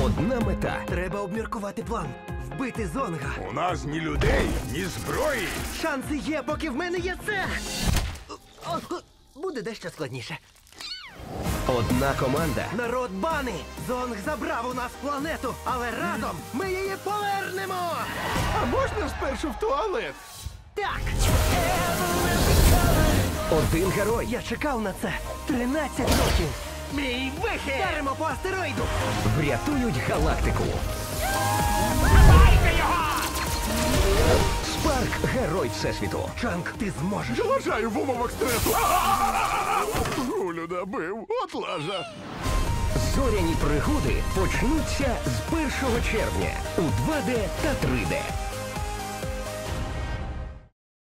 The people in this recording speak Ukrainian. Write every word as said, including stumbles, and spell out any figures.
Одна мета. Треба обміркувати план. Вбити Зонга. У нас ні людей, ні зброї. Шанси є, поки в мене є це. О, о, буде дещо складніше. Одна команда. Народ Бани! Зонг забрав у нас планету, але разом ми її повернемо! А можна спершу в туалет? Так! Один герой. Я чекав на це тринадцять років! Мій вихід! Даримо по астероїду! Врятують галактику. Спарк – герой Всесвіту. Чанк, ти зможеш! Я вважаю в умовах стресу. Гулю набив, от лажа. Зоряні пригоди почнуться з першого червня у два Д та три Д.